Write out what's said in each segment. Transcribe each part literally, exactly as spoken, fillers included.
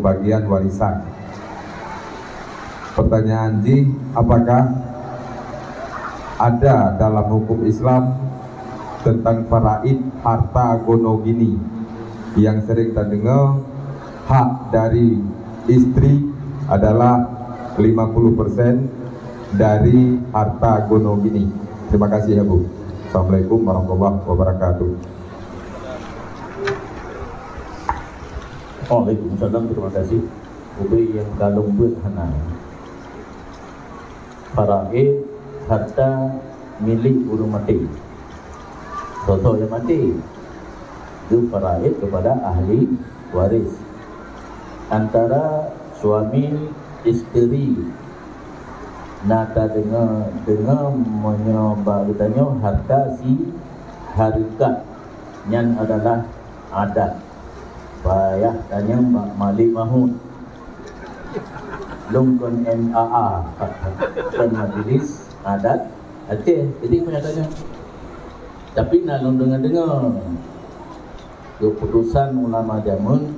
pembagian warisan. Pertanyaan Ji, apakah ada dalam hukum Islam tentang faraid harta gonogini yang sering kita dengar hak dari istri adalah lima puluh persen dari harta gonogini? Terima kasih ya Bu. Assalamualaikum warahmatullahi wabarakatuh. Waalaikumsalam, terima kasih. Ubi yang kalung buat hana faraid harta milik urang mati. Sosok yang mati itu faraid kepada ahli waris antara suami isteri. Nata dengan dengan menyebabkannya harta si harikat yang adalah adat. Payah tanya Malik Mahmud Lungkun M A A dan majlis adat Aceh. Jadi saya tanya, tapi nak dengar-dengar keputusan ulama jamun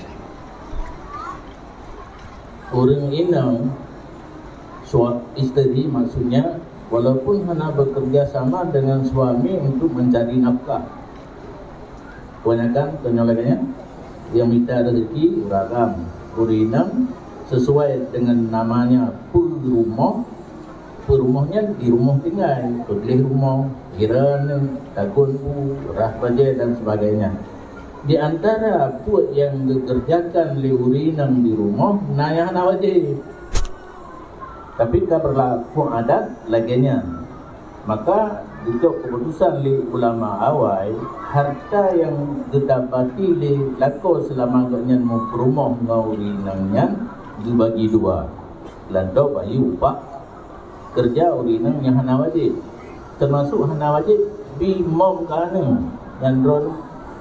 orang inang isteri, maksudnya walaupun hana bekerja sama dengan suami untuk mencari nafkah, kebanyakan penyolakannya yang minta rezeki beragam, urinam sesuai dengan namanya perumah, perumahnya di rumah tinggal, beli rumah, kiran, takun pu, rah baja dan sebagainya. Di antara buat yang dikerjakan li urinam di rumah, nayah na wajib. Tapi kalau berlaku adat laginya, maka jika keputusan li ulama awal, harta yang didapati li laku selama agaknya mau perumah ngauri nangnya dibagi dua. Landau bayi upah kerja urinang yang hana wajib, termasuk hana wajib bimom kana yang drone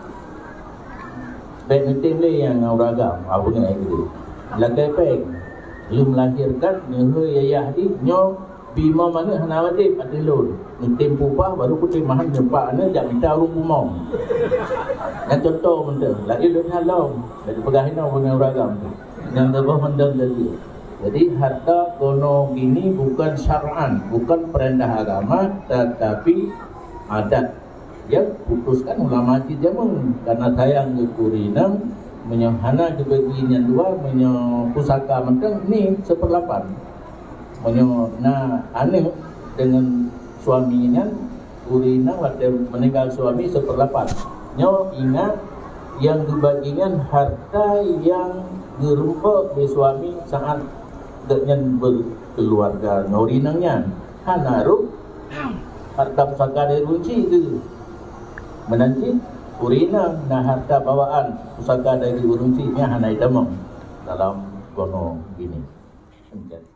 baik metim li yang uragam apa ni ai gitu. Lakai pek belum melahirkan nyehe yayah di nyo bima mana hana wajib adilun metim pupah baru kutim mahan jempak ana jak minta urung bumong. Yang contoh benda la ilun halom dari pegahina dengan uragam tu yang lebih mendam dari. Jadi harta gono gini bukan syar'an, bukan perintah agama, tetapi adat yang putuskan ulama kita jamun karena sayang ke kurinam menyahana kebagian dua menyo pusaka mentang ni seperlapan menyo na aneh dengan suaminya kurinam waktu meninggal suami seperlapan nyo ingat yang kebagian harta yang gerumpuk di suami saat dengan berkeluarga norinangnya hanarup harta pusaka dari runci itu menanti urina na harta bawaan pusaka dari urunci nya hanai damang dalam kono gini.